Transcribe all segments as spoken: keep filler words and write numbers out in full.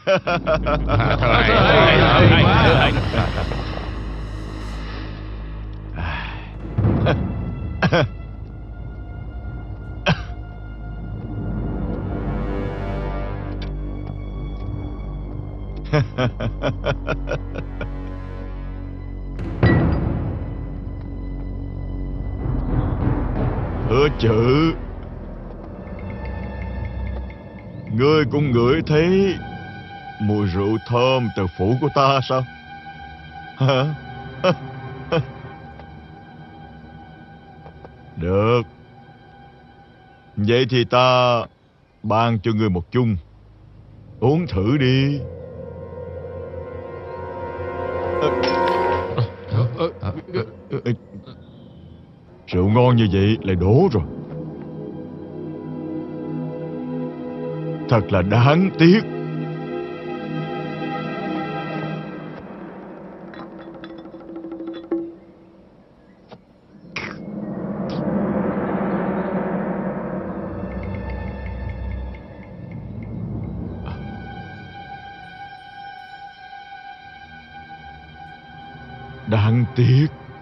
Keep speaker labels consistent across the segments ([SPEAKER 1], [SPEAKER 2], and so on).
[SPEAKER 1] Hứa Chữ, ngươi cũng ngửi thấy mùi rượu thơm từ phủ của ta sao? Hả? Được. Vậy thì ta ban cho ngươi một chung. Uống thử đi. Rượu ngon như vậy lại đổ rồi. Thật là đáng tiếc. Đáng tiếc.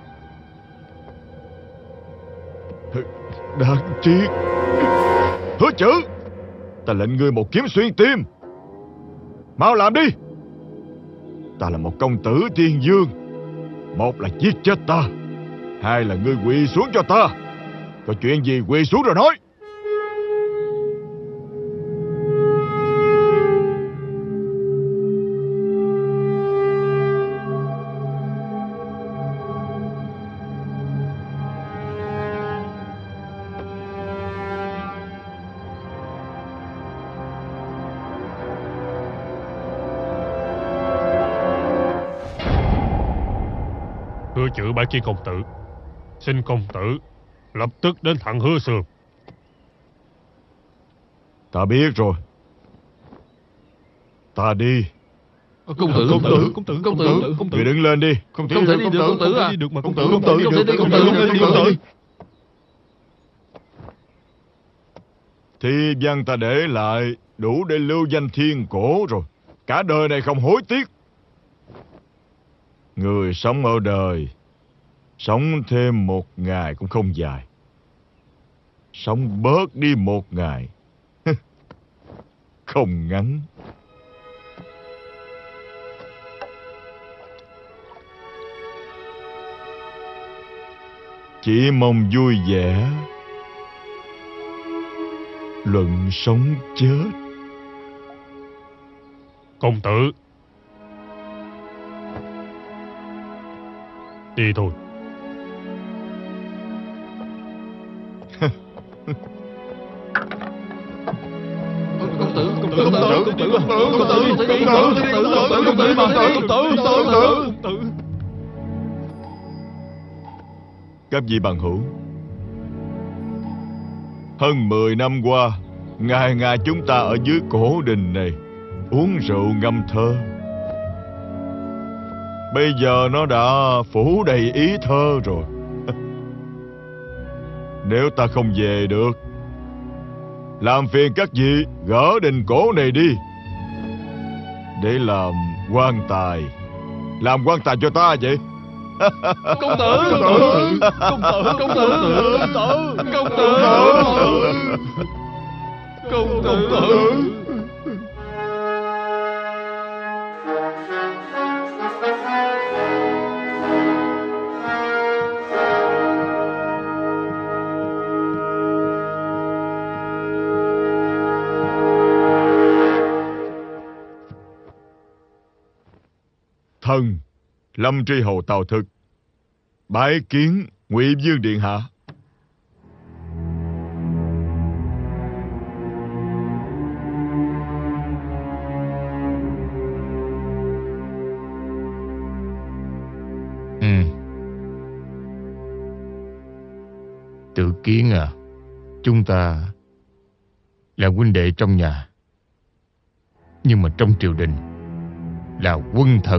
[SPEAKER 1] Đáng tiếc. Hứa Chữ, ta lệnh ngươi một kiếm xuyên tim. Mau làm đi. Ta là một công tử thiên dương. Một là giết chết ta, hai là ngươi quỳ xuống cho ta. Có chuyện gì quỳ xuống rồi nói.
[SPEAKER 2] Hứa Chữ bái kiến công tử. Xin công tử lập tức đến thẳng Hứa Sườn.
[SPEAKER 1] Ta biết rồi. Ta đi.
[SPEAKER 3] Công tử, công tử, công tử, công tử, công tử.
[SPEAKER 1] Người đứng lên đi.
[SPEAKER 3] Không thể đi được, công tử à?
[SPEAKER 2] Được mà
[SPEAKER 3] công tử, công tử, không thể đi, công tử, không thể đi, công tử.
[SPEAKER 1] Thi văn ta để lại đủ để lưu danh thiên cổ rồi. Cả đời này không hối tiếc. Người sống ở đời, sống thêm một ngày cũng không dài. Sống bớt đi một ngày không ngắn. Chỉ mong vui vẻ, luận sống chết.
[SPEAKER 2] Công tử, đi thôi.
[SPEAKER 3] Công tử, công tử, công tử, công tử, công tử, công tử, công tử, công tử, công tử, công tử, công tử, công tử.
[SPEAKER 1] Các vị bằng hữu, hơn mười năm qua, ngày ngày chúng ta ở dưới cổ đình này uống rượu ngâm thơ. Bây giờ nó đã phủ đầy ý thơ rồi. Nếu ta không về được, làm phiền các vị gỡ đình cổ này đi, để làm quan tài. Làm quan tài cho ta vậy.
[SPEAKER 3] Công tử, công tử, công tử, công tử, công tử, công tử, công tử.
[SPEAKER 1] Thần Lâm Tri Hầu Tào Thực bái kiến Ngụy Vương điện hạ.
[SPEAKER 4] Ừ. Tự Kiến à, chúng ta là huynh đệ trong nhà, nhưng mà trong triều đình là quân thần.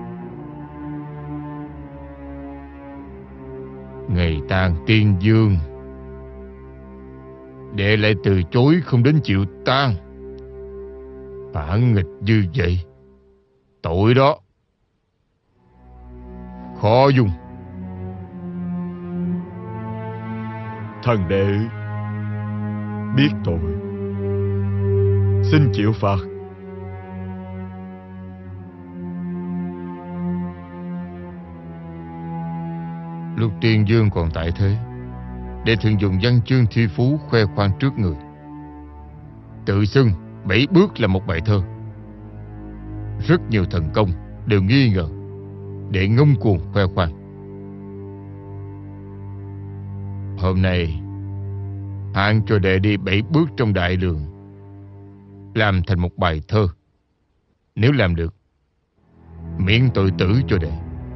[SPEAKER 4] Ngày tang tiên dương, đệ lại từ chối không đến chịu tang. Phản nghịch như vậy, tội đó khó dung.
[SPEAKER 1] Thần đệ biết tội, xin chịu phạt.
[SPEAKER 4] Lúc Tiên Dương còn tại thế, để thường dùng văn chương thi phú khoe khoang trước người, tự xưng bảy bước là một bài thơ. Rất nhiều thần công đều nghi ngờ để ngông cuồng khoe khoang. Hôm nay hạn cho đệ đi bảy bước trong đại đường, làm thành một bài thơ. Nếu làm được, miễn tội tử cho đệ.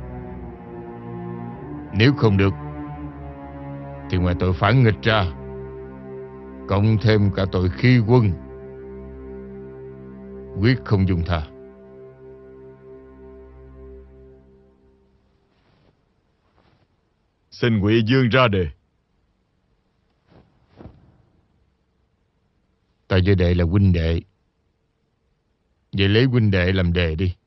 [SPEAKER 4] Nếu không được, thì ngoài tội phản nghịch ra, cộng thêm cả tội khi quân, quyết không dung tha.
[SPEAKER 1] Xin Ngụy Dương ra đề.
[SPEAKER 4] Ta với đệ là huynh đệ, vậy lấy huynh đệ làm đề đi.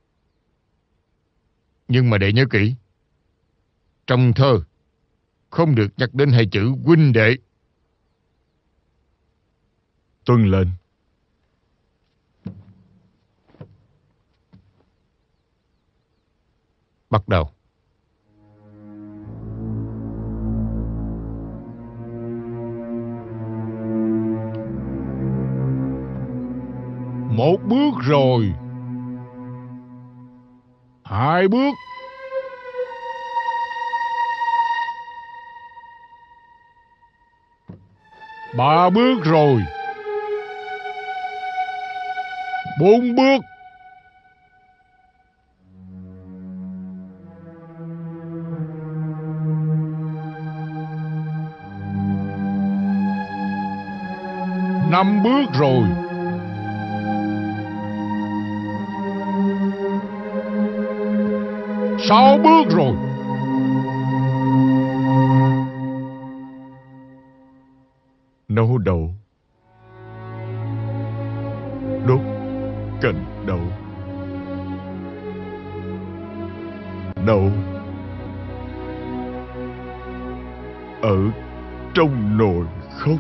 [SPEAKER 4] Nhưng mà đệ nhớ kỹ, trong thơ không được nhắc đến hai chữ huynh đệ.
[SPEAKER 1] Tuân lệnh.
[SPEAKER 4] Bắt đầu.
[SPEAKER 3] Một bước rồi, hai bước, ba bước rồi, bốn bước, năm bước rồi, sáu bước rồi.
[SPEAKER 1] Nấu đậu, đốt cành đậu, đậu ở trong nồi khóc,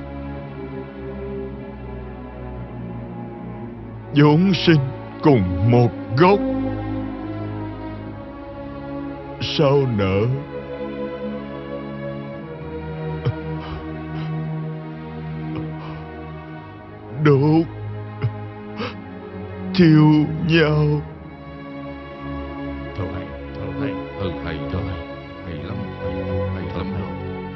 [SPEAKER 1] vốn sinh cùng một gốc, sao nở đốt thiêu nhau.
[SPEAKER 2] Thơ hay, thơ hay, thơ hay, thơ hay, hay lắm, hay lắm, hay lắm rồi.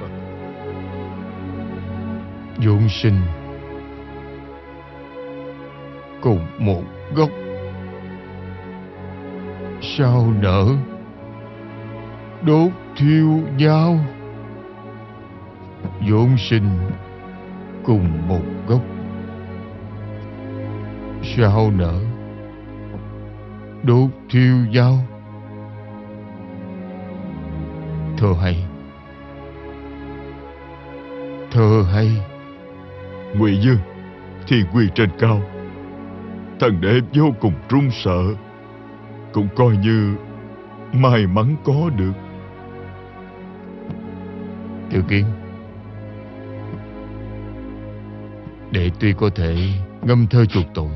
[SPEAKER 4] Vốn sinh cùng một gốc, sao nở đốt thiêu nhau. Vốn sinh cùng một gốc, sao nở đốt thiêu nhau. Thơ hay, thơ hay.
[SPEAKER 1] Ngụy Dương, thiên quy trên cao, thần đệ vô cùng run sợ, cũng coi như may mắn có được.
[SPEAKER 4] Tiểu Kiến, đệ tuy có thể ngâm thơ chuộc tội,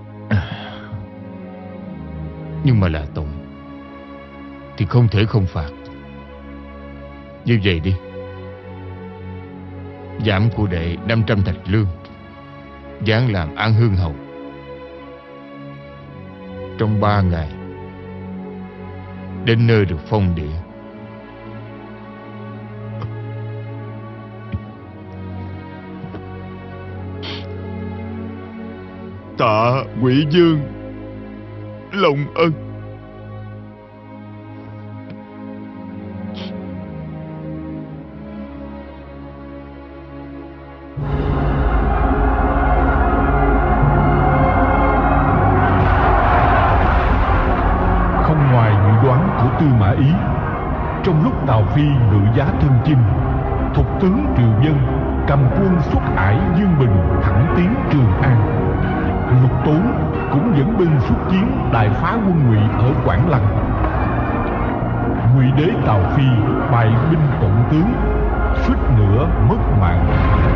[SPEAKER 4] nhưng mà là tội thì không thể không phạt. Như vậy đi, giảm của đệ năm trăm thạch lương, giáng làm An Hương hầu. Trong ba ngày đến nơi được phong địa.
[SPEAKER 1] Tạ Ngụy Dương lòng ân.
[SPEAKER 5] Không ngoài dự đoán của Tư Mã Ý, trong lúc Tào Phi ngự giá thân chinh, thục tướng Triệu Dân cầm quân xuất hải Dương Bình thẳng tiến Trường An. Lục Tốn cũng dẫn binh xuất chiến đại phá quân Ngụy ở Quảng Lăng. Ngụy đế Tào Phi bại binh cộng tướng, suýt nữa mất mạng.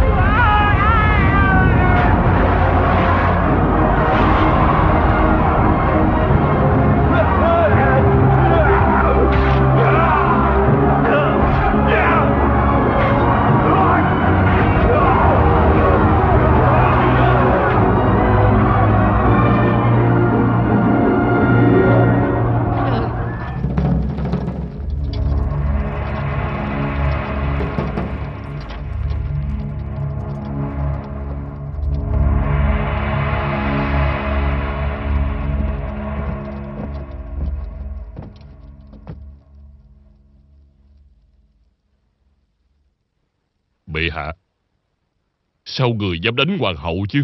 [SPEAKER 2] Bệ hạ, sao người dám đánh hoàng hậu chứ?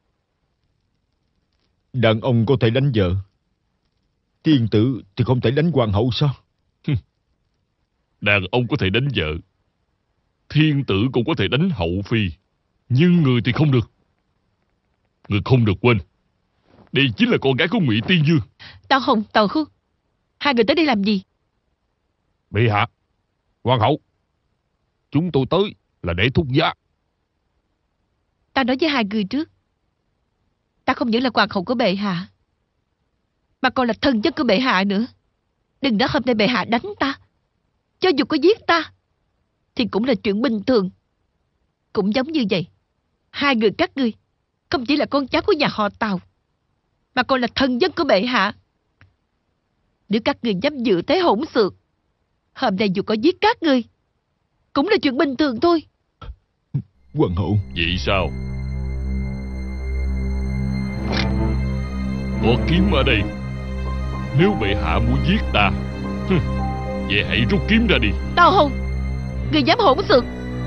[SPEAKER 1] Đàn ông có thể đánh vợ, thiên tử thì không thể đánh hoàng hậu sao?
[SPEAKER 2] Đàn ông có thể đánh vợ, thiên tử cũng có thể đánh hậu phi, nhưng người thì không được. Người không được quên, đây chính là con gái của Ngụy Tiên Dương.
[SPEAKER 6] Tào Hồng, Tào Khương, hai người tới đây làm gì?
[SPEAKER 3] Bệ hạ, hoàng hậu, chúng tôi tới là để thúc giá.
[SPEAKER 6] Ta nói với hai người trước, ta không những là hoàng hậu của bệ hạ, mà còn là thân chất của bệ hạ nữa. Đừng nói hôm nay bệ hạ đánh ta, cho dù có giết ta thì cũng là chuyện bình thường. Cũng giống như vậy, hai người các ngươi không chỉ là con cháu của nhà họ Tào, mà còn là thân dân của bệ hạ. Nếu các ngươi dám dự thế hỗn xược, hôm nay dù có giết các ngươi cũng là chuyện bình thường thôi.
[SPEAKER 1] Hoàng hậu.
[SPEAKER 2] Vậy sao? Có kiếm ở đây. Nếu bệ hạ muốn giết ta, vậy hãy rút kiếm ra đi.
[SPEAKER 6] Tào Hồng, người dám hỗn xược.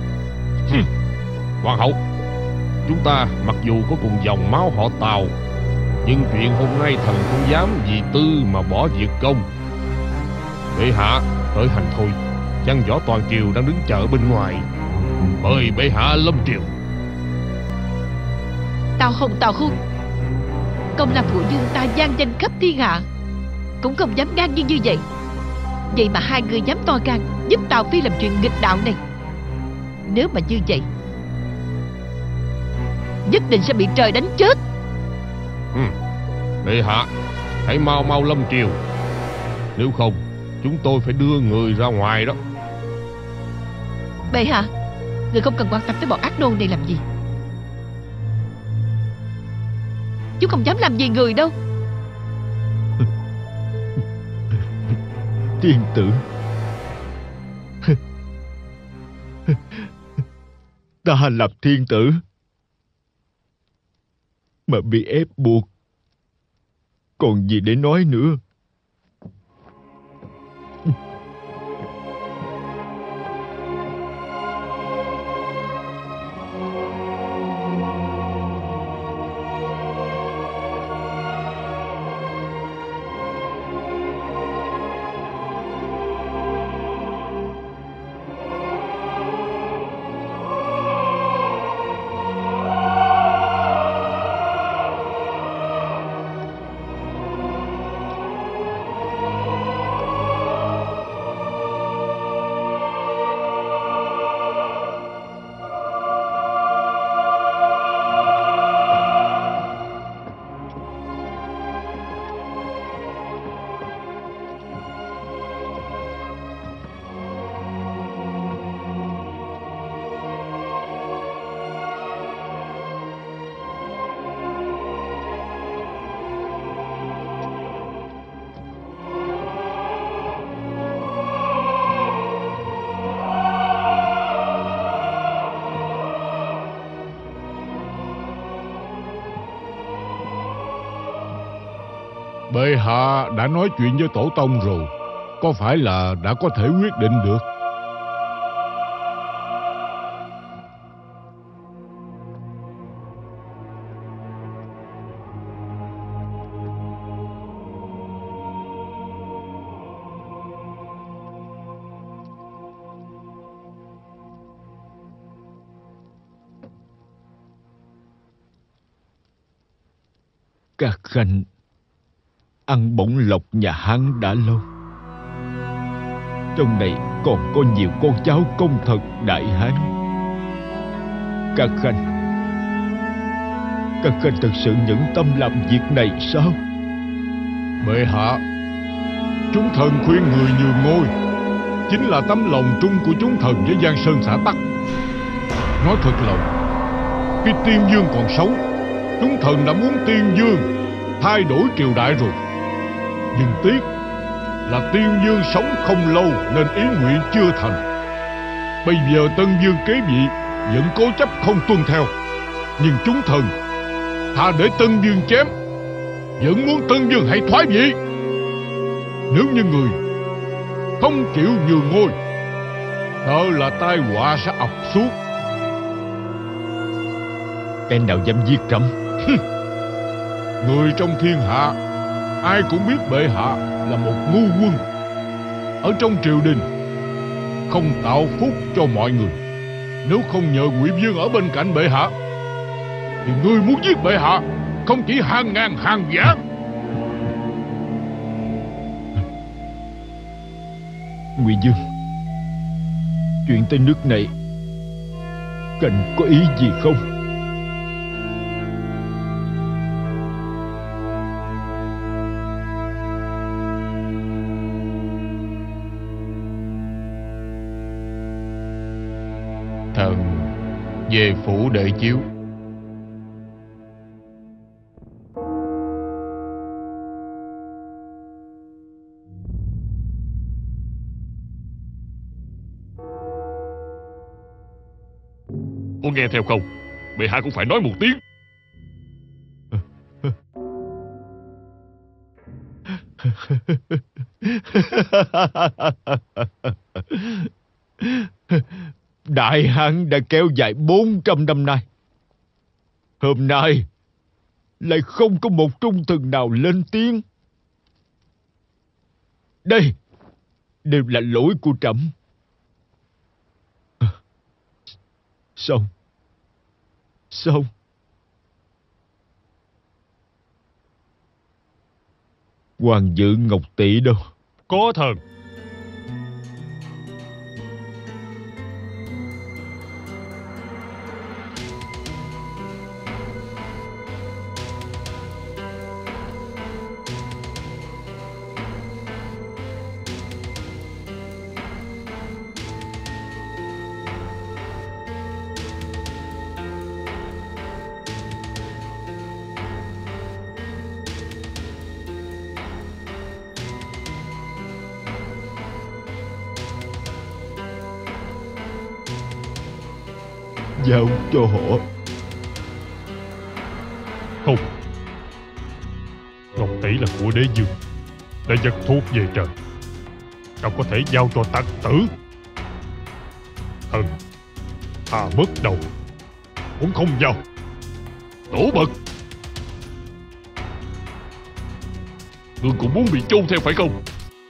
[SPEAKER 3] Hoàng hậu, chúng ta mặc dù có cùng dòng máu họ Tào, nhưng chuyện hôm nay thần không dám vì tư mà bỏ việc công. Bệ hạ khởi hành thôi, văn võ toàn triều đang đứng chờ bên ngoài. Mời bệ hạ lâm triều.
[SPEAKER 6] Tào Hồng, Tào Khương, công làm phụ dương ta vang danh khắp thiên hạ, cũng không dám ngang nhiên như vậy. Vậy mà hai người dám to gan giúp Tào Phi làm chuyện nghịch đạo này. Nếu mà như vậy, nhất định sẽ bị trời đánh chết.
[SPEAKER 3] Ừ. Bệ hạ, hãy mau mau lâm triều, nếu không chúng tôi phải đưa người ra ngoài đó.
[SPEAKER 6] Bệ hạ, người không cần quan tâm tới bọn ác nô này làm gì. Chúng không dám làm gì người đâu.
[SPEAKER 1] Thiên tử, ta làm thiên tử mà bị ép buộc, còn gì để nói nữa.
[SPEAKER 5] Bệ hạ đã nói chuyện với tổ tông rồi, có phải là đã có thể quyết định được?
[SPEAKER 1] Các khanh ăn bổng lộc nhà Hán đã lâu. Trong này còn có nhiều con cháu công thần Đại Hán. Các khanh Các khanh thật sự nhẫn tâm làm việc này sao?
[SPEAKER 3] Bệ hạ,
[SPEAKER 5] Chúng thần khuyên người nhường ngôi chính là tấm lòng trung của chúng thần với Giang Sơn xã Tắc. Nói thật lòng, khi Tiên Dương còn sống, chúng thần đã muốn Tiên Dương thay đổi triều đại rồi. Nhưng tiếc là Tiên Dương sống không lâu nên ý nguyện chưa thành. Bây giờ Tân Dương kế vị vẫn cố chấp không tuân theo. Nhưng chúng thần thà để Tân Dương chém, vẫn muốn Tân Dương hãy thoái vị. Nếu như người không chịu nhường ngôi, sợ là tai họa sẽ ập xuống.
[SPEAKER 1] Kẻ nào dám giết trẫm?
[SPEAKER 5] Người trong thiên hạ ai cũng biết bệ hạ là một ngu quân. Ở trong triều đình không tạo phúc cho mọi người. Nếu không nhờ Ngụy Vương ở bên cạnh bệ hạ, thì ngươi muốn giết bệ hạ không chỉ hàng ngàn hàng vạn.
[SPEAKER 1] Ngụy Vương, chuyện tới nước này, Khanh có ý gì không?
[SPEAKER 4] Thần về phủ đợi chiếu.
[SPEAKER 2] Có nghe theo không? Bệ hạ cũng phải nói một tiếng.
[SPEAKER 1] Đại Hán đã kéo dài bốn trăm năm nay. Hôm nay lại không có một trung thần nào lên tiếng. Đây đều là lỗi của trẫm. Xong Xong Hoàng dự Ngọc Tỷ đâu?
[SPEAKER 2] Có thần.
[SPEAKER 1] Giao cho họ.
[SPEAKER 2] Không. Ngọc Tỷ là của đế dương, là vật thuộc về trời, đâu có thể giao cho tặc tử. Thần thà mất đầu cũng không giao. Tổ Mật, ngươi cũng muốn bị chôn theo phải không?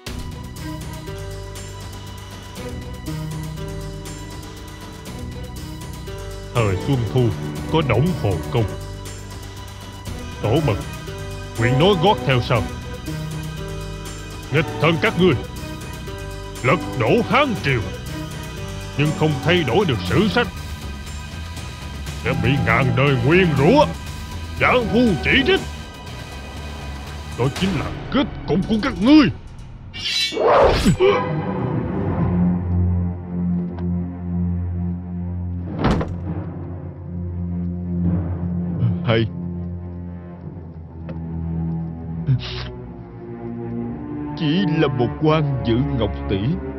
[SPEAKER 2] Thời Xuân Thu có Đổng Hồ Công, Tổ Mật nguyện nói gót theo sau. Nghịch thần các ngươi lật đổ Hán triều, nhưng không thay đổi được sử sách, sẽ bị ngàn đời nguyền rủa, giảng phu chỉ trích. Đó chính là kết cục của các ngươi.
[SPEAKER 1] Hay chỉ là một quan giữ Ngọc Tỷ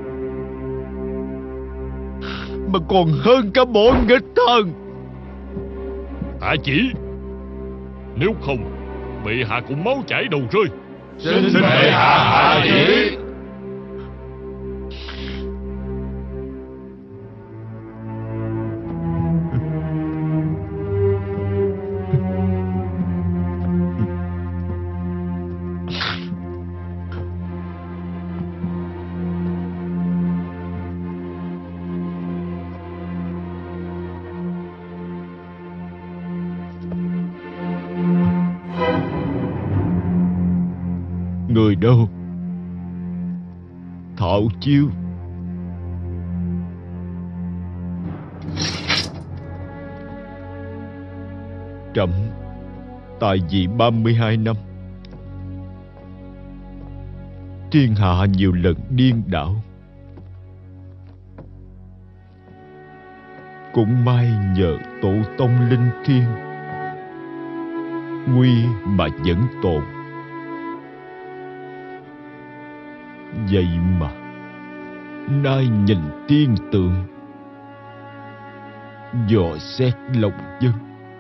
[SPEAKER 1] mà còn hơn cả bọn nghịch thần.
[SPEAKER 2] Hạ chỉ, nếu không bệ hạ cũng máu chảy đầu rơi.
[SPEAKER 4] Xin bệ hạ hạ chỉ.
[SPEAKER 1] Người đâu? Thạo Chiêu. Trẫm tại vị ba mươi hai năm, thiên hạ nhiều lần điên đảo, cũng may nhờ tổ tông linh thiêng, nguy mà vẫn tồn. Vậy mà nay nhìn tiên tượng, dò xét lòng dân,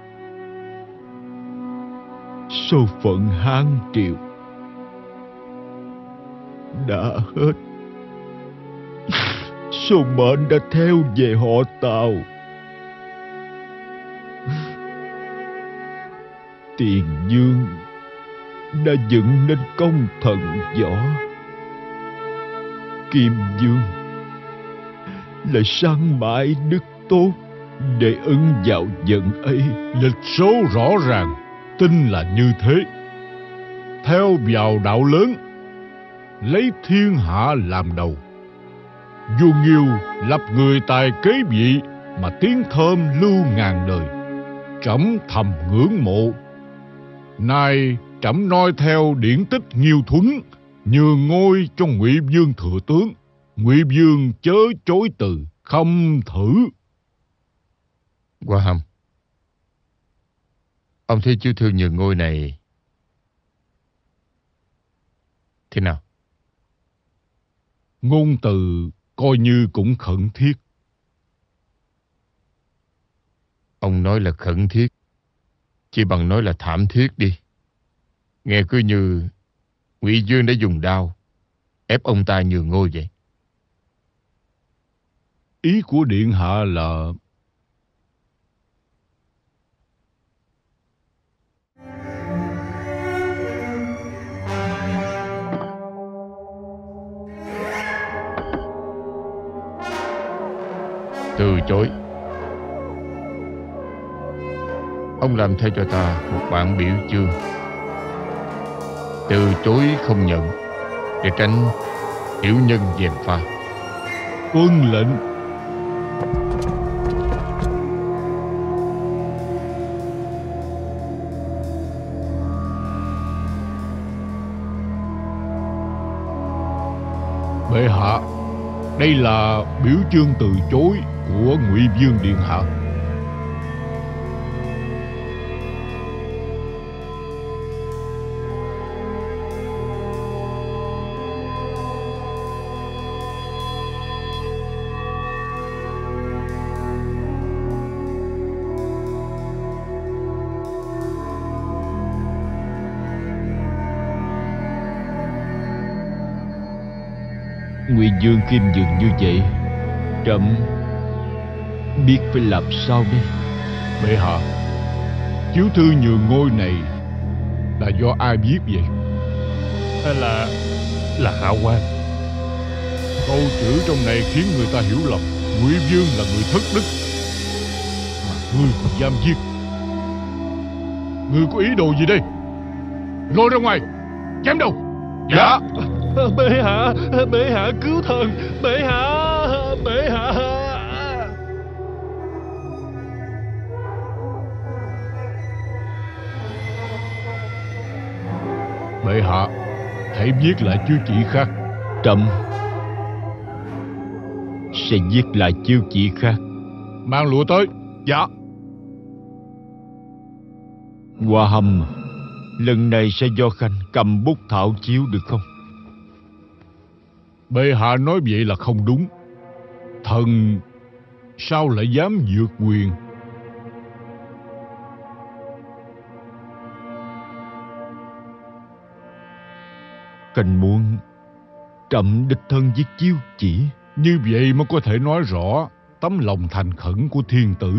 [SPEAKER 1] số phận Hán Triều đã hết. Số mệnh đã theo về họ Tào. Tiền Dương đã dựng nên công thần võ, Kim Dương lại sang mãi đức tốt để ứng vào vận ấy.
[SPEAKER 5] Lịch số rõ ràng, tin là như thế. Theo vào đạo lớn, lấy thiên hạ làm đầu. Vua Nghiêu lập người tài kế vị mà tiếng thơm lưu ngàn đời. Trẫm thầm ngưỡng mộ. Nay trẫm noi theo điển tích Nghiêu Thuấn, nhường ngôi cho Ngụy Vương thừa tướng. Ngụy Vương chớ chối từ, khâm thử.
[SPEAKER 4] Hoa Hâm, ông thấy chú Thương nhường ngôi này thế nào?
[SPEAKER 5] Ngôn từ coi như cũng khẩn thiết.
[SPEAKER 4] Ông nói là khẩn thiết, chỉ bằng nói là thảm thiết đi. Nghe cứ như Ngụy Vương đã dùng đao ép ông ta nhường ngôi vậy.
[SPEAKER 5] Ý của điện hạ là...
[SPEAKER 4] Từ chối. Ông làm thay cho ta một bản biểu chương. Từ chối không nhận, để tránh tiểu nhân gièm pha.
[SPEAKER 5] Tuân lệnh. Bệ hạ, đây là biểu chương từ chối của Ngụy Vương điện hạ.
[SPEAKER 1] Ngụy Vương khiêm nhường như vậy, trẫm biết phải làm sao đây.
[SPEAKER 5] Bệ hạ, chiếu thư nhường ngôi này là do ai viết vậy?
[SPEAKER 2] Hay là là Hạ Quan?
[SPEAKER 5] Câu chữ trong này khiến người ta hiểu lầm Ngụy Vương là người thất đức, mà ngươi còn dám giết. Ngươi có ý đồ gì đây? Lôi ra ngoài, chém đầu.
[SPEAKER 2] Dạ. Bệ hạ, bệ hạ cứu thần, bệ hạ, bệ hạ.
[SPEAKER 5] Bệ hạ, hãy viết lại chiếu chỉ khác.
[SPEAKER 1] Trẫm sẽ viết lại chiếu chỉ khác.
[SPEAKER 5] Mang lụa tới.
[SPEAKER 2] Dạ.
[SPEAKER 1] Hoa Hâm, lần này sẽ do Khanh cầm bút thảo chiếu được không?
[SPEAKER 5] Bệ hạ nói vậy là không đúng. Thần sao lại dám vượt quyền?
[SPEAKER 1] Khanh muốn trẫm đích thân viết chiếu chỉ.
[SPEAKER 5] Như vậy mới có thể nói rõ tấm lòng thành khẩn của thiên tử.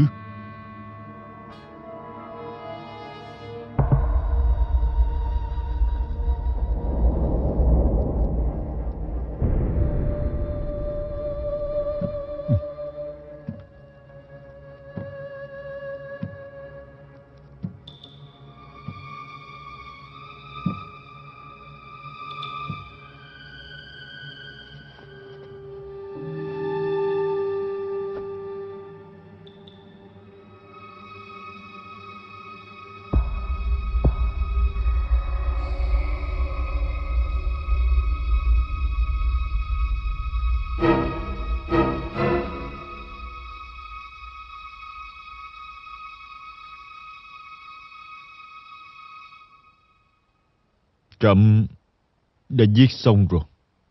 [SPEAKER 1] Trẫm đã giết xong rồi.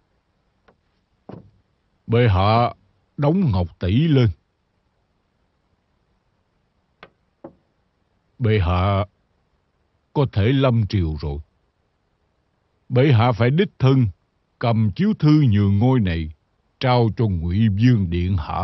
[SPEAKER 5] Bệ hạ đóng ngọc tỷ lên. Bệ hạ có thể lâm triều rồi. Bệ hạ phải đích thân cầm chiếu thư nhường ngôi này trao cho Ngụy Vương điện hạ.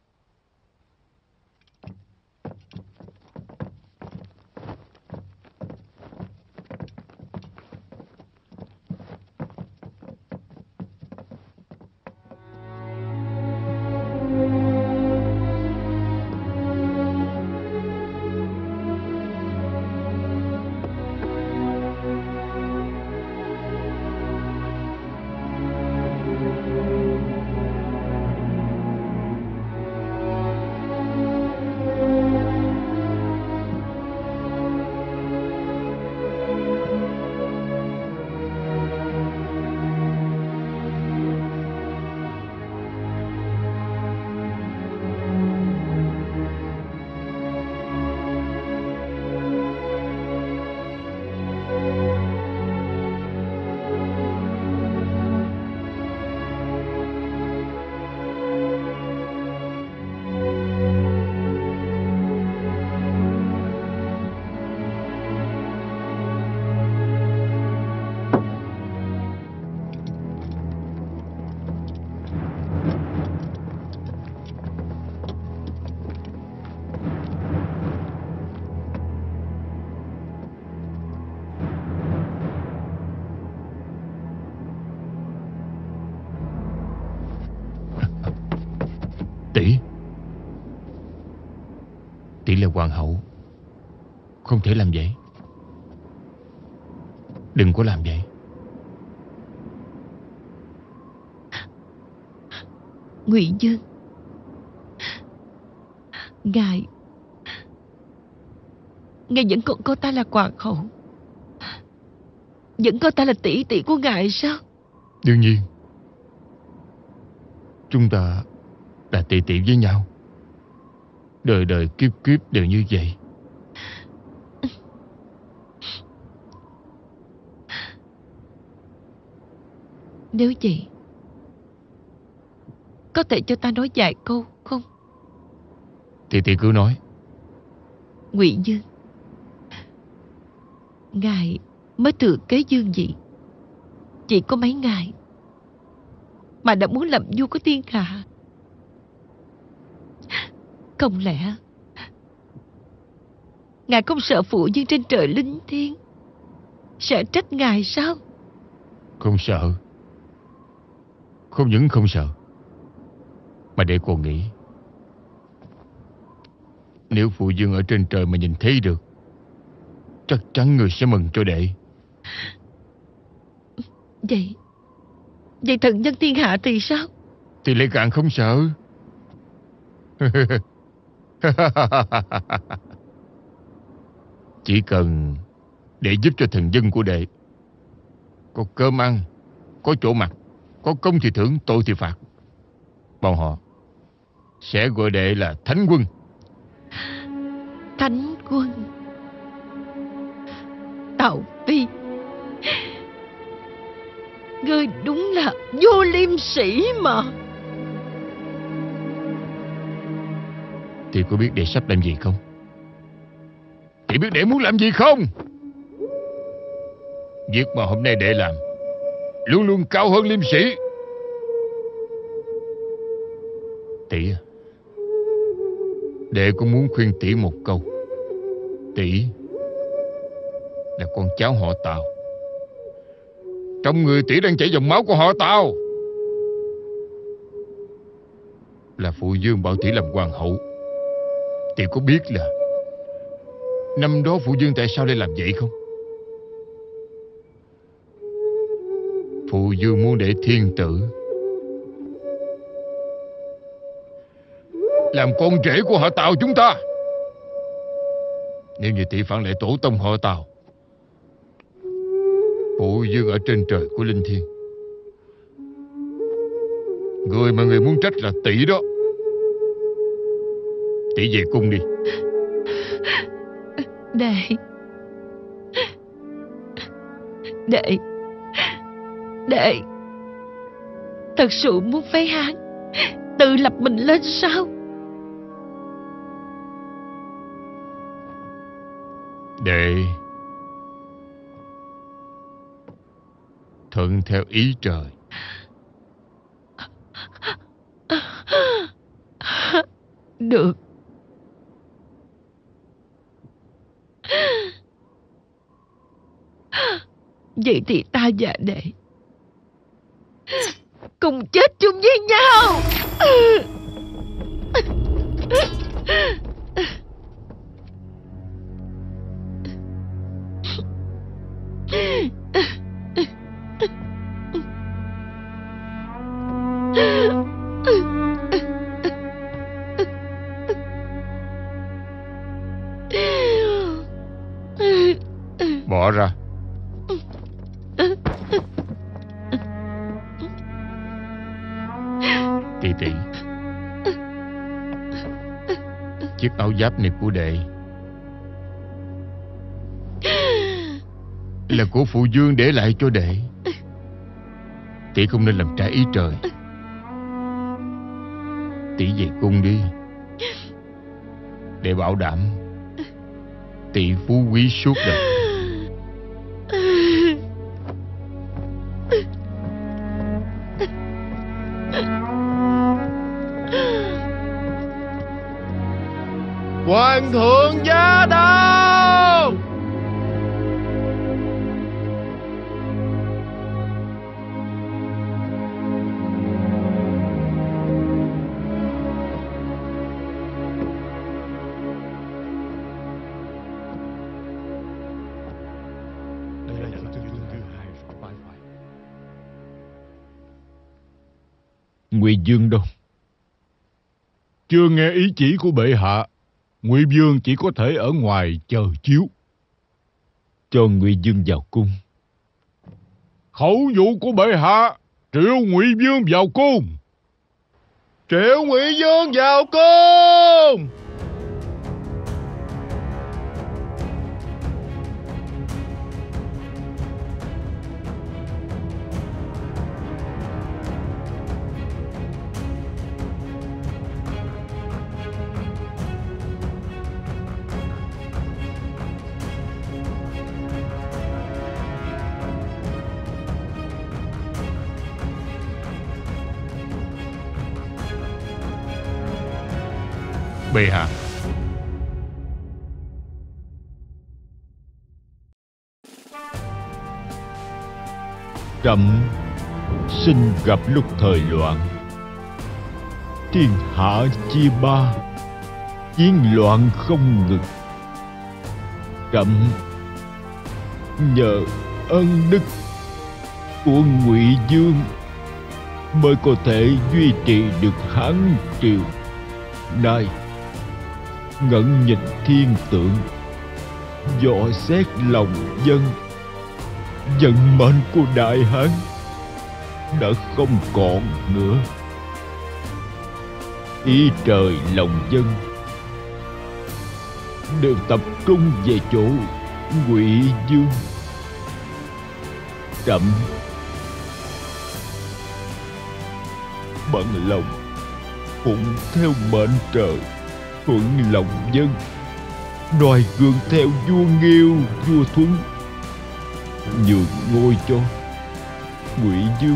[SPEAKER 4] Tỷ Tỷ là hoàng hậu, không thể làm vậy. Đừng có làm vậy.
[SPEAKER 6] Ngụy Vương, Ngài Ngài vẫn còn coi ta là hoàng hậu, vẫn coi ta là tỷ tỷ của ngài sao?
[SPEAKER 4] Đương nhiên. Chúng ta là tỷ tỷ với nhau, đời đời kiếp kiếp đều như vậy.
[SPEAKER 6] Nếu vậy, có thể cho ta nói vài câu không?
[SPEAKER 4] Tỷ tỷ cứ nói.
[SPEAKER 6] Ngụy Vương, ngài mới thừa kế vương vị chỉ có mấy ngày mà đã muốn làm vua của thiên hạ. Không lẽ ngài không sợ phụ vương trên trời linh thiêng sẽ trách ngài sao?
[SPEAKER 4] Không sợ. Không những không sợ, mà đệ còn nghĩ, nếu phụ vương ở trên trời mà nhìn thấy được, chắc chắn người sẽ mừng cho đệ.
[SPEAKER 6] Vậy Vậy thần dân thiên hạ thì sao?
[SPEAKER 4] Thì lại càng không sợ. Chỉ cần để giúp cho thần dân của đệ có cơm ăn, có chỗ mặc, có công thì thưởng, tội thì phạt, bọn họ sẽ gọi đệ là Thánh Quân.
[SPEAKER 6] Thánh Quân? Tào Phi, ngươi đúng là vô liêm sĩ mà.
[SPEAKER 4] Thì có biết đệ sắp làm gì không? Thì biết đệ muốn làm gì không? Việc mà hôm nay đệ làm luôn luôn cao hơn liêm sĩ. Tỷ à, đệ cũng muốn khuyên tỷ một câu. Tỷ là con cháu họ Tào, trong người tỷ đang chảy dòng máu của họ Tào. Là phụ vương bảo tỷ làm hoàng hậu. Tỷ có biết là năm đó phụ vương tại sao lại làm vậy không? Phụ vương muốn để thiên tử làm con rể của họ Tào chúng ta. Nếu như tỷ phản lại tổ tông họ Tào, phụ vương ở trên trời của linh thiêng, người mà người muốn trách là tỷ đó. Tỷ về cung đi.
[SPEAKER 6] Đệ Đệ Đệ thật sự muốn phế Hán tự lập mình lên sao?
[SPEAKER 4] Đệ thuận theo ý trời.
[SPEAKER 6] Được. Vậy thì ta và đệ cùng chết chung với nhau.
[SPEAKER 4] Bỏ ra. Tỷ tỷ, chiếc áo giáp này của đệ là của phụ vương để lại cho đệ. Tỷ không nên làm trái ý trời. Tỷ về cung đi. Để bảo đảm tỷ phú quý suốt đời.
[SPEAKER 3] Hoàng thượng giá đao.
[SPEAKER 5] Ngụy Dương đâu? Chưa nghe ý chỉ của bệ hạ. Ngụy Vương chỉ có thể ở ngoài chờ chiếu.
[SPEAKER 1] Cho Ngụy Dương vào cung.
[SPEAKER 5] Khẩu vụ của bệ hạ, triệu Ngụy Vương vào cung.
[SPEAKER 3] Triệu Ngụy Vương vào cung.
[SPEAKER 4] Bệ hạ.
[SPEAKER 1] Trẫm sinh gặp lúc thời loạn, thiên hạ chia ba, chiến loạn không ngừng. Trẫm nhờ ân đức của Ngụy Vương mới có thể duy trì được Hán triều. Nay ngẩn nhìn thiên tượng, dò xét lòng dân, vận mệnh của Đại Hán đã không còn nữa. Ý trời lòng dân đều tập trung về chỗ Ngụy Vương. Trẫm bằng lòng phụng theo mệnh trời, thuận lòng dân, noi gương theo vua Nghiêu, vua Thuấn, nhường ngôi cho Ngụy Vương.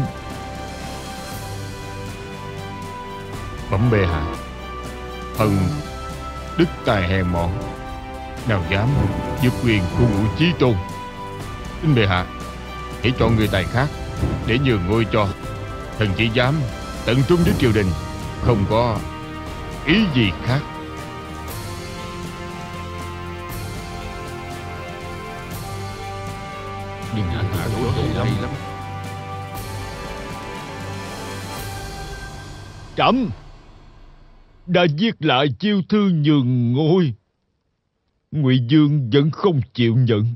[SPEAKER 4] Bẩm bệ hạ, thần đức tài hèn mọn, nào dám giữ quyền của Ngũ Chí Tôn. Xin bệ hạ hãy chọn người tài khác để nhường ngôi cho. Thần chỉ dám tận trung với triều đình, không có ý gì khác.
[SPEAKER 3] Điện hạ đối thủ hay lắm.
[SPEAKER 1] Trẫm đã viết lại chiêu thư nhường ngôi, Ngụy Vương vẫn không chịu nhận.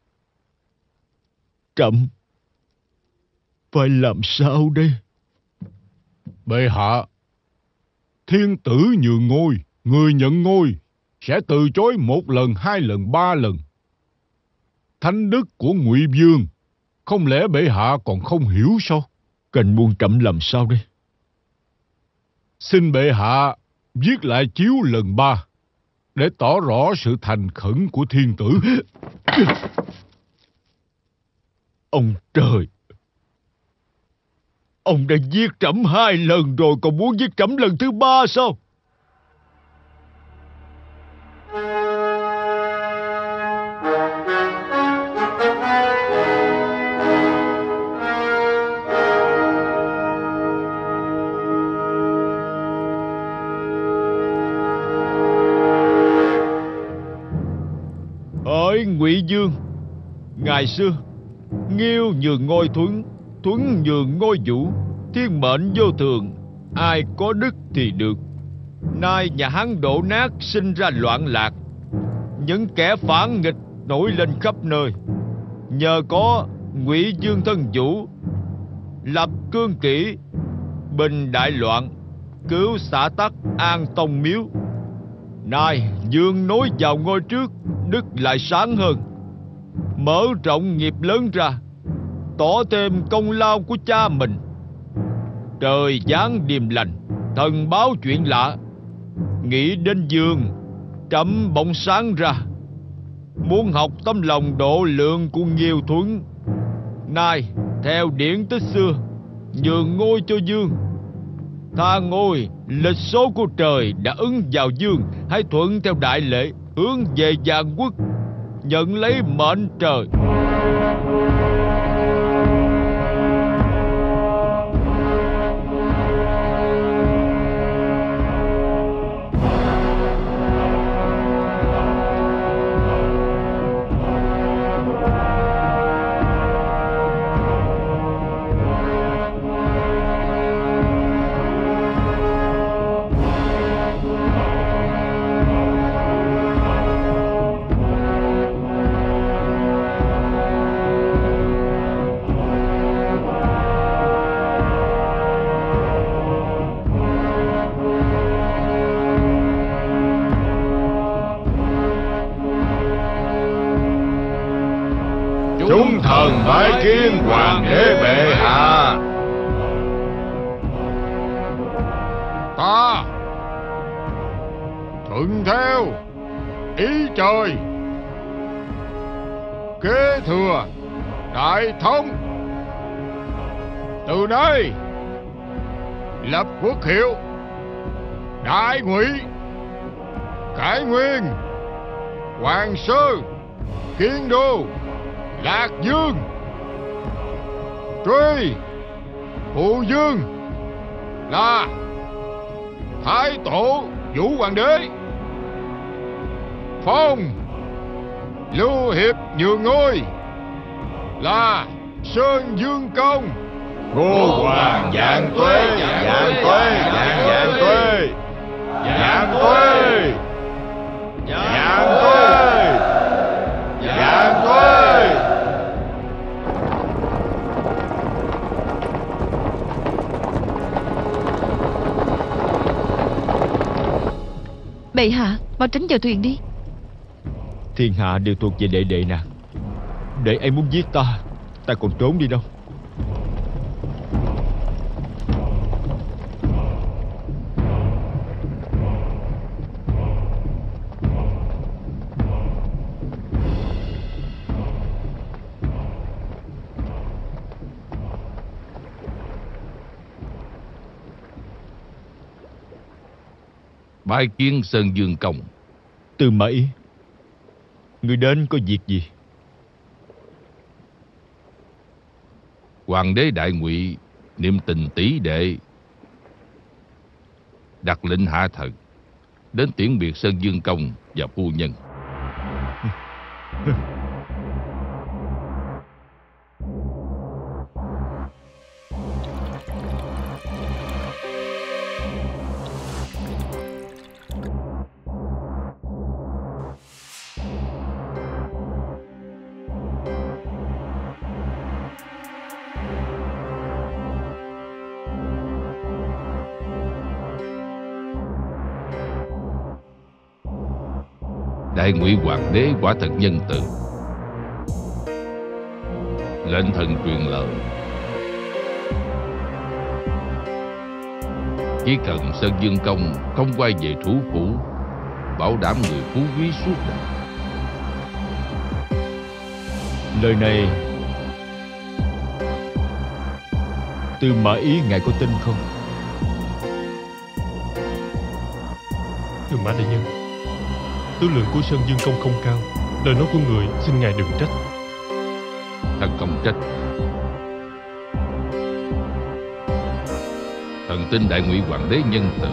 [SPEAKER 1] Trẫm phải làm sao đây?
[SPEAKER 5] Bệ hạ, thiên tử nhường ngôi, người nhận ngôi sẽ từ chối một lần, hai lần, ba lần. Thánh đức của Ngụy Vương Không lẽ bệ hạ còn không hiểu sao?
[SPEAKER 1] Canh muốn trẫm làm sao đây?
[SPEAKER 5] Xin bệ hạ viết lại chiếu lần ba để tỏ rõ sự thành khẩn của thiên tử.
[SPEAKER 1] Ông trời! Ông đã giết trẫm hai lần rồi, còn muốn giết trẫm lần thứ ba sao? Hỡi Ngụy Vương, ngày xưa Nghiêu nhường ngôi Thuấn, Thuấn nhường ngôi Vũ, thiên mệnh vô thường, ai có đức thì được. Nay nhà Hán đổ nát, sinh ra loạn lạc, những kẻ phản nghịch nổi lên khắp nơi. Nhờ có Ngụy Vương thân Vũ lập cương kỷ, bình đại loạn, cứu xã tắc, an tông miếu. Nay Vương nối vào ngôi trước, đức lại sáng hơn, mở rộng nghiệp lớn ra, tỏ thêm công lao của cha mình. Trời giáng điềm lành, thần báo chuyện lạ. Nghĩ đến Vương, trẫm bỗng sáng ra, muốn học tấm lòng độ lượng của Nghiêu Thuấn. Nay theo điển tích xưa, nhường ngôi cho Vương. Tha ngôi, lịch số của trời đã ứng vào Vương, hãy thuận theo đại lễ, hướng về vạn quốc, nhận lấy mệnh trời. Chúng thần bái kiến hoàng đế bệ hạ.
[SPEAKER 5] Ta thuận theo ý trời, kế thừa đại thống. Từ nay lập quốc hiệu Đại Ngụy, cải nguyên Hoàng Sơ, Kiến Đô, Lạc Dương, truy phụ vương là Thái Tổ Vũ Hoàng đế, phong Lưu Hiệp nhường ngôi là Sơn Dương Công.
[SPEAKER 1] Ngô hoàng vạn tuế, vạn tuế, vạn vạn tuế, vạn tuế, vạn tuế, vạn tuế.
[SPEAKER 6] Bệ hạ, mau tránh vào thuyền đi.
[SPEAKER 1] Thiên hạ đều thuộc về đệ đệ nàng. Đệ ấy muốn giết ta, ta còn trốn đi đâu.
[SPEAKER 3] Bái kiến Sơn Dương Công.
[SPEAKER 1] Tư Mã, người đến có việc gì?
[SPEAKER 3] Hoàng đế Đại Ngụy niệm tình tỷ đệ, đặt lệnh hạ thần đến tiễn biệt Sơn Dương Công và phu nhân. Đại Ngụy Hoàng đế quả thật nhân từ. Lệnh thần truyền lời. Chỉ cần Sơn Dương Công không quay về thủ phủ, bảo đảm người phú quý suốt đời.
[SPEAKER 5] Lời này Tư Mã Ý ngài có tin không?
[SPEAKER 7] Tư Mã đại nhân, tư lượng của Sơn Dương Công không cao, lời nói của người xin ngài đừng trách.
[SPEAKER 3] Thần không trách. Thần tin Đại Ngụy Hoàng đế nhân từ.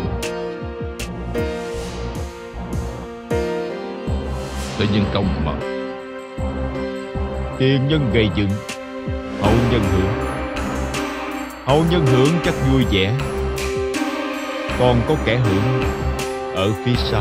[SPEAKER 3] Tự nhân công mà
[SPEAKER 5] Tiền nhân gây dựng, hậu nhân hưởng. Hậu nhân hưởng chắc vui vẻ, còn có kẻ hưởng ở phía sau.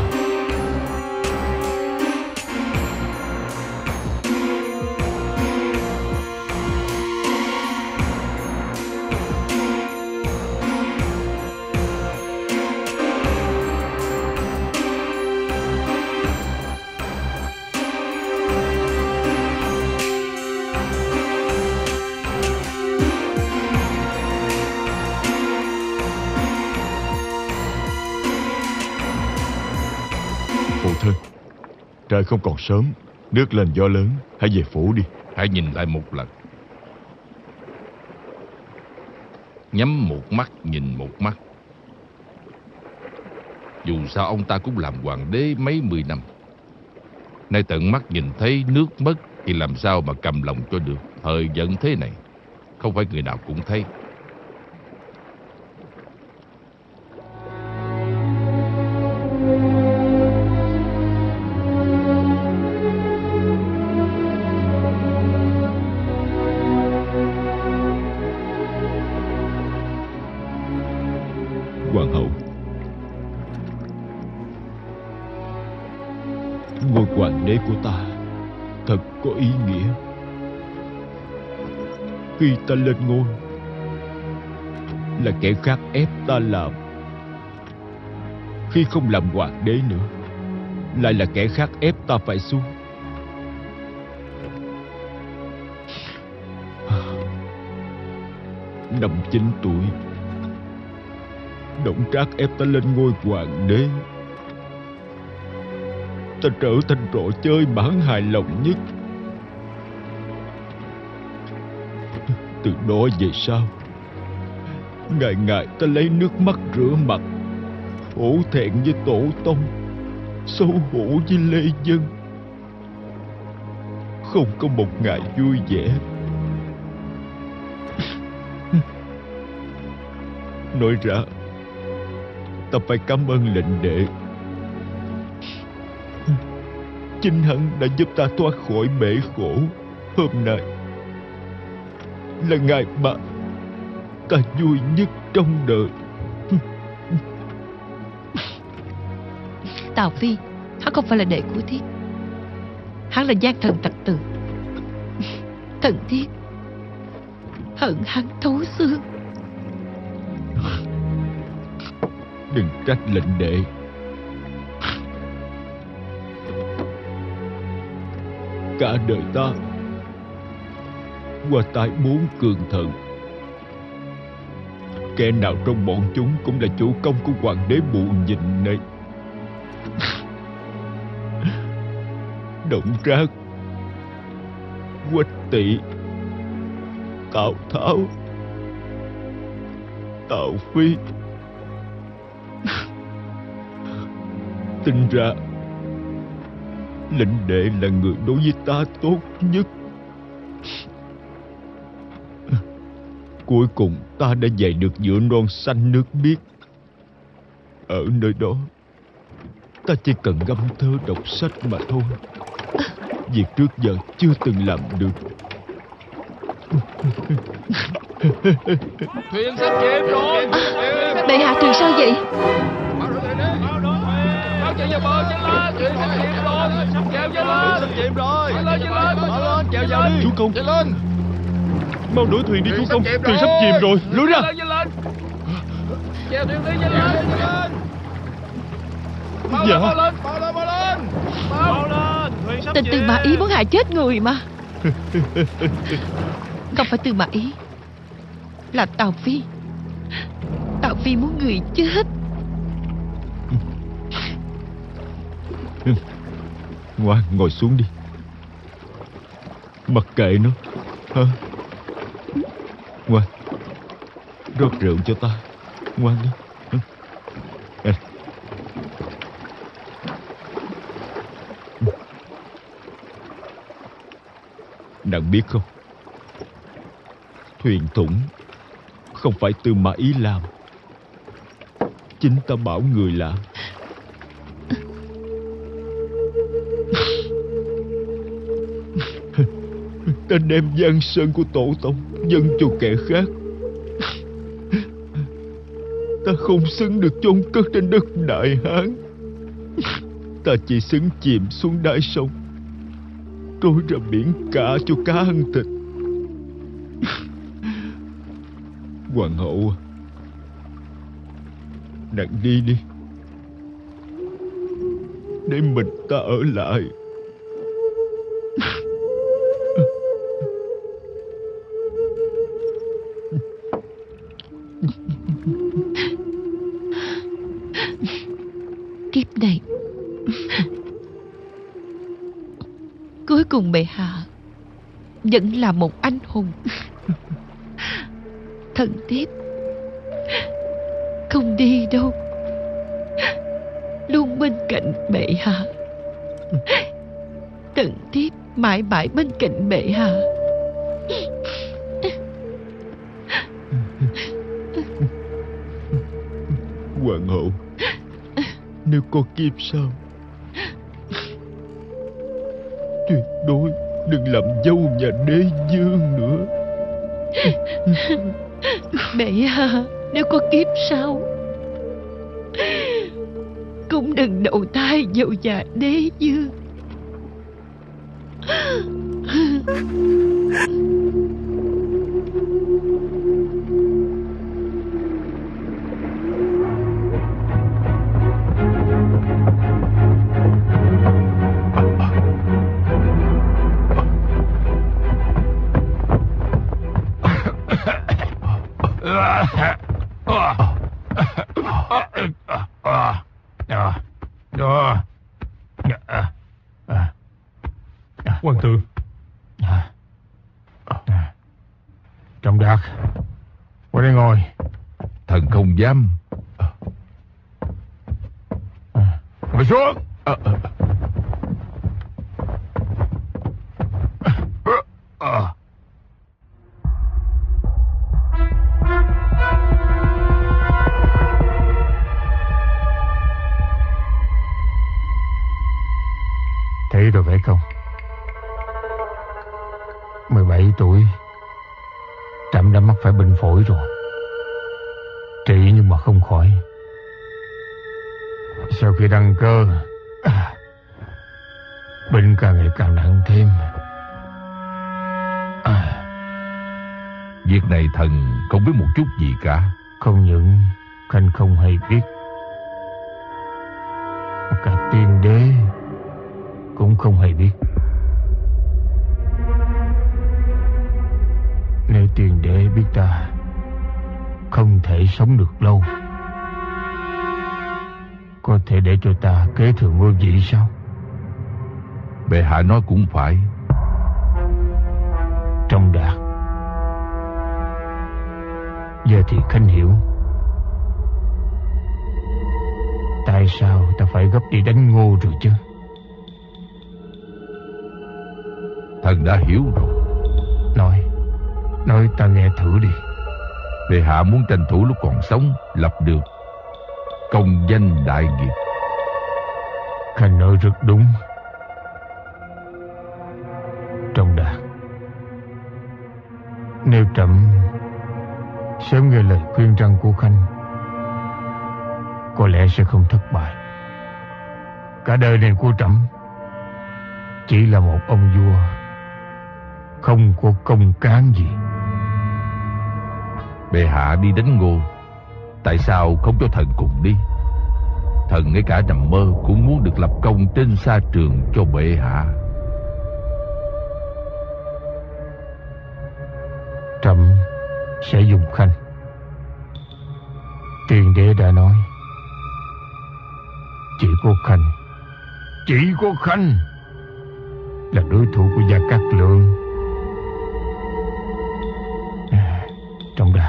[SPEAKER 1] Trời không còn sớm, nước lên gió lớn, hãy về phủ đi.
[SPEAKER 3] Hãy nhìn lại một lần. Nhắm một mắt nhìn một mắt. Dù sao ông ta cũng làm hoàng đế mấy mươi năm. Nay tận mắt nhìn thấy nước mất thì làm sao mà cầm lòng cho được. Thời giận thế này không phải người nào cũng thấy.
[SPEAKER 5] Hoàng hậu, ngôi hoàng đế của ta thật có ý nghĩa. Khi ta lên ngôi là kẻ khác ép ta làm, khi không làm hoàng đế nữa lại là kẻ khác ép ta phải xuống. Năm chín tuổi, Đổng Trác ép ta lên ngôi hoàng đế. Ta trở thành trò chơi bản hài lòng nhất. Từ đó về sau, ngày ngày ta lấy nước mắt rửa mặt, hổ thẹn với tổ tông, xấu hổ với lê dân. Không có một ngày vui vẻ. Nói ra, ta phải cảm ơn lệnh đệ. Chính hắn đã giúp ta thoát khỏi bể khổ. Hôm nay là ngày mà ta vui nhất trong đời.
[SPEAKER 6] Tào Phi, hắn không phải là đệ của Thiết. Hắn là gian thần tặc tử. Thần Thiết hận hắn thấu xương.
[SPEAKER 5] Đừng trách lệnh đệ. Cả đời ta qua tay bốn cường thần. Kẻ nào trong bọn chúng cũng là chủ công của hoàng đế Bù Nhìn này. Đổng Trác, Quách Tỵ, Tào Tháo, Tào Phi. Tính ra lệnh đệ là người đối với ta tốt nhất. Cuối cùng ta đã dạy được giữa non xanh nước biếc. Ở nơi đó, ta chỉ cần ngâm thơ đọc sách mà thôi. Việc trước giờ chưa từng làm được.
[SPEAKER 3] Thuyền sắp chìm rồi.
[SPEAKER 6] Bệ hạ, thuyền sao vậy?
[SPEAKER 3] Mau chạy vào bờ nhanh lên, thuyền sắp chìm rồi. Sắp chèo nhanh lên. Sắp chìm rồi. Nhanh lên, nhanh lên. Mở lên, chèo vào đi.
[SPEAKER 7] Chúa công,
[SPEAKER 3] nhanh lên.
[SPEAKER 7] Mau đuổi thuyền đi chúa công. Thuyền sắp chìm rồi. Lối ra.
[SPEAKER 3] Nhanh lên. Chèo thuyền đi nhanh lên. Nhanh lên. Mau
[SPEAKER 7] Dạ.
[SPEAKER 3] lên, mau lên, mau lên, mau lên. Mau lên.
[SPEAKER 6] Tình Tư Mã Ý muốn hại chết người mà. Không phải Tư Mã Ý, là Tào Phi. Tào Phi muốn người chết.
[SPEAKER 1] Ngoan, ngồi xuống đi. Mặc kệ nó. Hả? Ngoan, rót rượu cho ta. Ngoan đi. Ê. Nàng biết không, thuyền thủng không phải Tư Mã Ý làm, chính ta bảo người làm. Ta đem giang sơn của tổ tông dâng cho kẻ khác. Ta không xứng được chôn cất trên đất Đại Hán. Ta chỉ xứng chìm xuống đáy sông, trôi ra biển cả cho cá ăn thịt. Hoàng hậu, nàng đi đi, để mình ta ở lại.
[SPEAKER 6] Kiếp này cuối cùng bệ hạ vẫn là một anh hùng. Thần thiếp không đi đâu, luôn bên cạnh bệ hạ. Thần thiếp mãi mãi bên cạnh bệ hạ.
[SPEAKER 1] Hoàng hậu, nếu có kiếp sau, tuyệt đối đừng làm dâu nhà đế vương nữa.
[SPEAKER 6] Bệ hạ, nếu có kiếp sau, cũng đừng đầu thai vào nhà đế vương.
[SPEAKER 7] Hoàng thượng.
[SPEAKER 3] Trọng Đạt, qua đây ngồi.
[SPEAKER 4] Thần không dám.
[SPEAKER 3] Ngồi xuống. Thấy rồi phải không? mười bảy tuổi, Trẫm đã mắc phải bệnh phổi rồi. Trị nhưng mà không khỏi. Sau khi đăng cơ, bệnh càng ngày càng nặng thêm. À,
[SPEAKER 4] việc này thần không biết một chút gì cả.
[SPEAKER 3] Không những Khanh không hay biết, cả tiên đế cũng không hay biết. Nếu tiên đế biết ta không thể sống được lâu, có thể để cho ta kế thừa ngôi vị sao?
[SPEAKER 4] Bệ hạ nói cũng phải.
[SPEAKER 3] Trọng Đạt, giờ thì Khanh hiểu tại sao ta phải gấp đi đánh Ngô rồi chứ.
[SPEAKER 4] Thần đã hiểu rồi.
[SPEAKER 3] Nói Nói ta nghe thử đi.
[SPEAKER 4] Bệ hạ muốn tranh thủ lúc còn sống lập được công danh đại nghiệp.
[SPEAKER 3] Khanh nói rất đúng. Trọng Đạt, nếu Trẫm sớm nghe lời khuyên răn của Khanh, có lẽ sẽ không thất bại. Cả đời này của Trẫm chỉ là một ông vua, không có công cán gì.
[SPEAKER 4] Bệ hạ đi đánh Ngô, tại sao không cho thần cùng đi? Thần ngay cả nằm mơ cũng muốn được lập công trên sa trường cho bệ hạ. Trẫm sẽ dùng khanh. Tiên đế đã nói, chỉ có khanh, chỉ có khanh là đối thủ của Gia Cát Lượng. Trọng Đạt,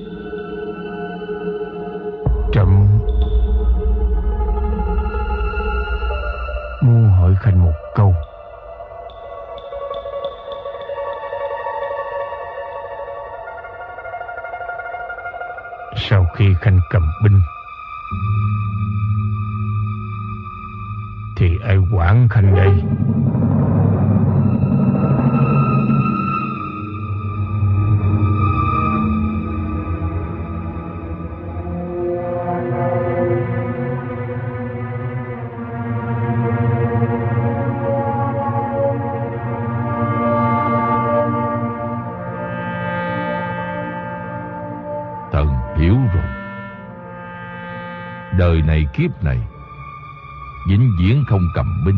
[SPEAKER 4] trẫm muốn hỏi khanh một câu. Sau khi khanh cầm binh thì ai quản khanh đây?
[SPEAKER 8] Thần hiểu rồi. Đời này kiếp này vĩnh viễn không cầm binh.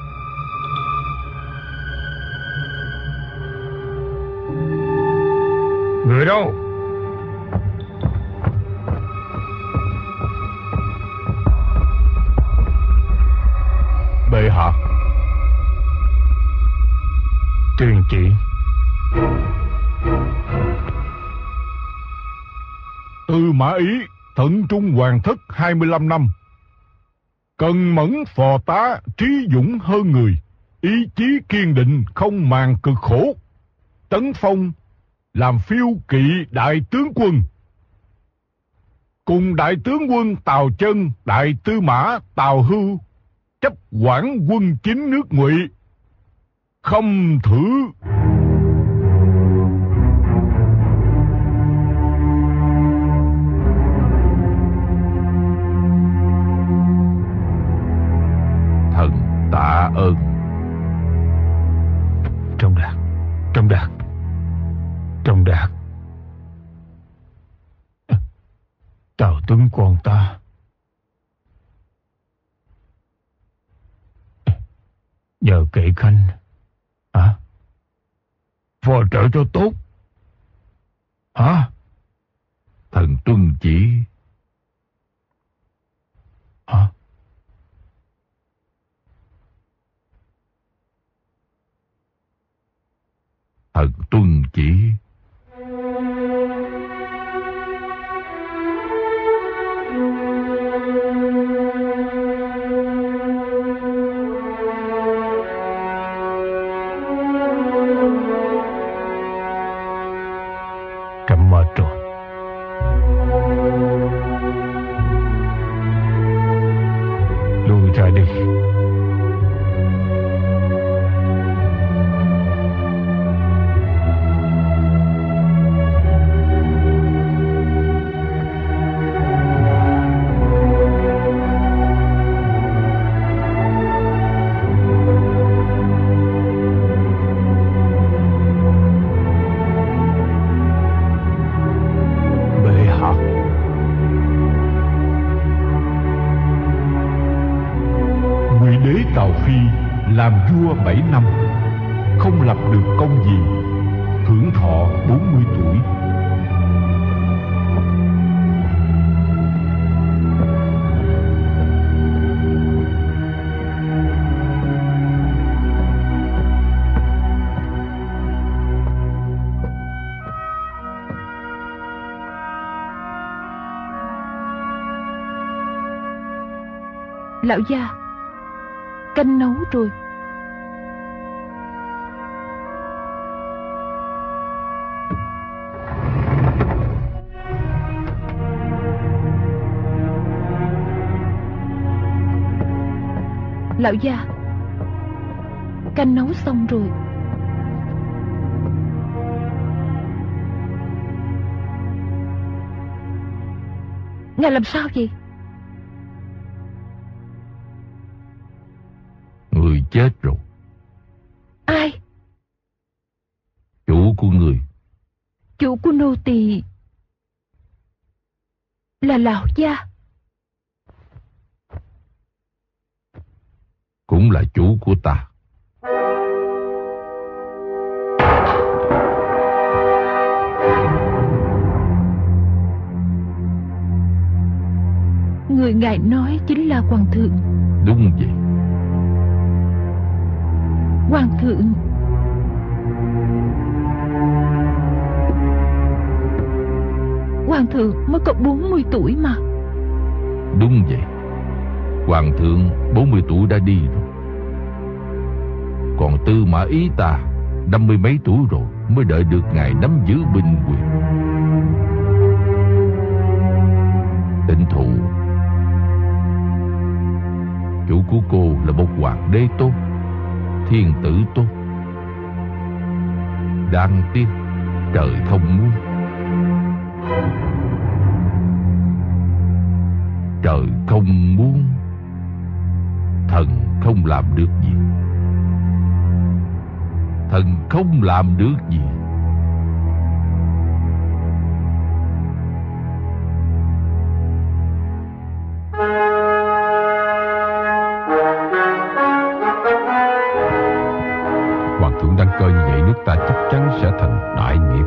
[SPEAKER 4] Người đâu?
[SPEAKER 5] Bệ hạ.
[SPEAKER 4] Tuyên chỉ.
[SPEAKER 5] Tư Mã Ý thận trung hoàng thất hai mươi lăm năm. Cần mẫn phò tá trí dũng hơn người, ý chí kiên định không màng cực khổ. Tấn phong làm phiêu kỵ đại tướng quân. Cùng đại tướng quân Tào Chân, đại tư mã Tào Hưu chấp quản quân chính nước Ngụy. Khâm thử.
[SPEAKER 8] Thần tạ ơn.
[SPEAKER 4] Trọng Đạt, Trọng Đạt, Trọng Đạt. Tào tướng quân ta nhờ kệ khanh, hả? Phò trợ cho tốt, hả?
[SPEAKER 8] Thần tuân chỉ.
[SPEAKER 4] Hả?
[SPEAKER 8] Thần tuân chỉ.
[SPEAKER 4] Trẫm mệt rồi. Lui ra đi.
[SPEAKER 5] Tào Phi làm vua bảy năm, không lập được công gì, hưởng thọ bốn mươi tuổi.
[SPEAKER 6] Lão gia, canh nấu rồi. Lão gia, canh nấu xong rồi. Ngài làm sao vậy?
[SPEAKER 8] Người chết rồi.
[SPEAKER 6] Ai?
[SPEAKER 8] Chủ của người.
[SPEAKER 6] Chủ của nô tỳ là lão gia.
[SPEAKER 8] Cũng là chủ của ta.
[SPEAKER 9] Người ngài nói chính là hoàng thượng.
[SPEAKER 8] Đúng vậy.
[SPEAKER 9] Hoàng thượng, Hoàng thượng mới có bốn mươi tuổi mà.
[SPEAKER 8] Đúng vậy. Hoàng thượng bốn mươi tuổi đã đi rồi. Còn Tư Mã Ý ta năm mươi mấy tuổi rồi mới đợi được ngài nắm giữ binh quyền. Tịnh Thụ, chủ của cô là một hoàng đế tốt, thiên tử tốt. Đáng tiếc trời không muốn. Trời không muốn, thần không làm được gì. Thần không làm được gì.
[SPEAKER 3] Hoàng thượng đăng cơ như vậy, nước ta chắc chắn sẽ thành đại nghiệp.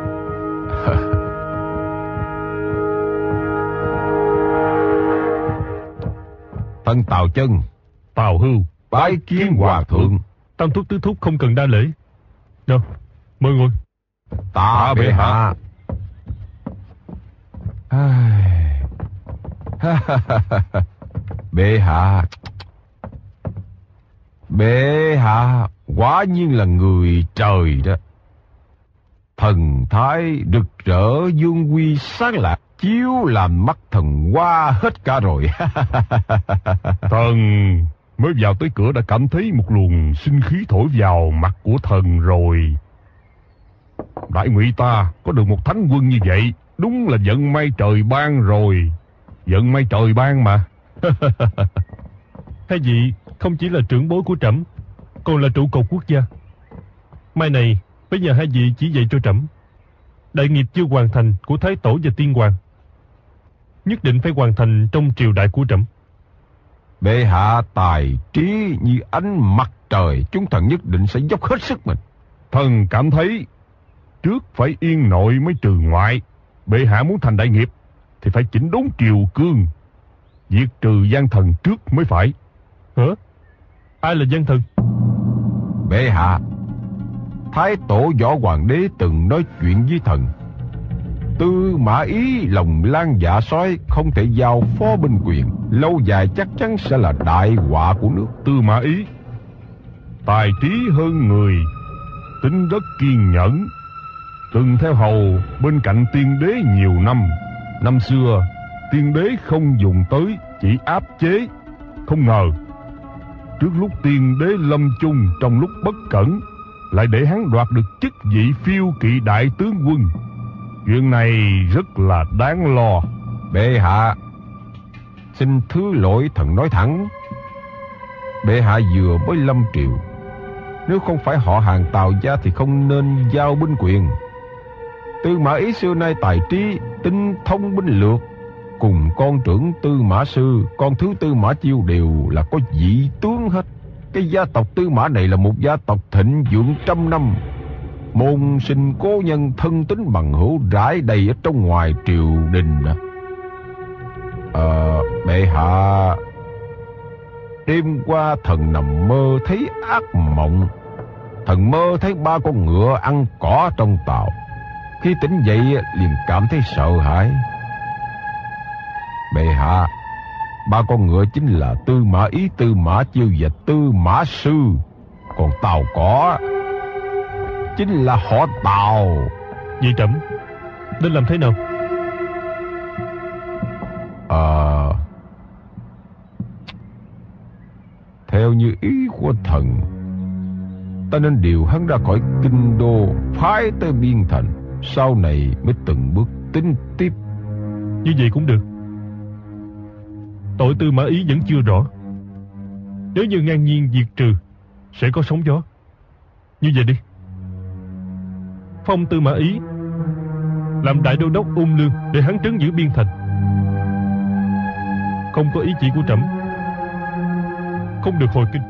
[SPEAKER 3] Thân Tào Chân,
[SPEAKER 7] Tào Hưu
[SPEAKER 3] bái kiến hoàng thượng.
[SPEAKER 7] Tam thúc tứ thúc không cần đa lễ. Nào, mời ngồi.
[SPEAKER 3] Tạ bệ hạ. Bệ hạ, bệ hạ quả nhiên là người trời đó. Thần thái rực rỡ, dương quy sáng lạc, chiếu làm mắt thần hoa hết cả rồi.
[SPEAKER 7] Thần mới vào tới cửa đã cảm thấy một luồng sinh khí thổi vào mặt của thần rồi. Đại Ngụy ta có được một thánh quân như vậy, đúng là vận may trời ban rồi. Vận may trời ban mà. Hai vị không chỉ là trưởng bối của trẫm, còn là trụ cột quốc gia. Mai này bây giờ hai vị chỉ dạy cho trẫm đại nghiệp chưa hoàn thành của Thái Tổ và Tiên Hoàng, nhất định phải hoàn thành trong triều đại của trẫm.
[SPEAKER 3] Bệ hạ tài trí như ánh mặt trời, chúng thần nhất định sẽ dốc hết sức mình.
[SPEAKER 7] Thần cảm thấy trước phải yên nội mới trừ ngoại. Bệ hạ muốn thành đại nghiệp thì phải chỉnh đốn triều cương, diệt trừ gian thần trước mới phải. Hả? Ai là gian thần?
[SPEAKER 3] Bệ hạ, Thái Tổ Võ Hoàng đế từng nói chuyện với thần. Tư Mã Ý lòng lan dạ sói, không thể giao phó binh quyền, lâu dài chắc chắn sẽ là đại họa của nước.
[SPEAKER 7] Tư Mã Ý tài trí hơn người, tính rất kiên nhẫn, từng theo hầu bên cạnh tiên đế nhiều năm. Năm xưa tiên đế không dùng tới, chỉ áp chế. Không ngờ trước lúc tiên đế lâm chung, trong lúc bất cẩn lại để hắn đoạt được chức vị phiêu kỵ đại tướng quân. Chuyện này rất là đáng lo.
[SPEAKER 3] Bệ hạ, xin thứ lỗi thần nói thẳng. Bệ hạ vừa mới lâm triều, nếu không phải họ hàng Tào gia thì không nên giao binh quyền. Tư Mã Ý xưa nay tài trí, tinh thông binh lược, cùng con trưởng Tư Mã Sư, con thứ Tư Mã Chiêu đều là có vị tướng hết. Cái gia tộc Tư Mã này là một gia tộc thịnh vượng trăm năm, môn sinh cố nhân, thân tín bằng hữu rải đầy ở trong ngoài triều đình. Ờ, bệ hạ, đêm qua thần nằm mơ thấy ác mộng. Thần mơ thấy ba con ngựa ăn cỏ trong tàu. Khi tỉnh dậy liền cảm thấy sợ hãi. Bệ hạ, ba con ngựa chính là Tư Mã Ý, Tư Mã Chiêu và Tư Mã Sư. Còn tàu cỏ chính là họ Tào.
[SPEAKER 7] Vậy trẫm nên làm thế nào?
[SPEAKER 3] Ờ, theo như ý của thần, ta nên điều hắn ra khỏi kinh đô, phái tới biên thành, sau này mới từng bước tính tiếp.
[SPEAKER 7] Như vậy cũng được. Tội Tư Mã Ý vẫn chưa rõ. Nếu như ngang nhiên diệt trừ, sẽ có sóng gió. Như vậy đi, phong Tư Mã Ý làm đại đô đốc Ung Lương, để hắn trấn giữ biên thành. Không có ý chỉ của trẫm, không được hồi kinh.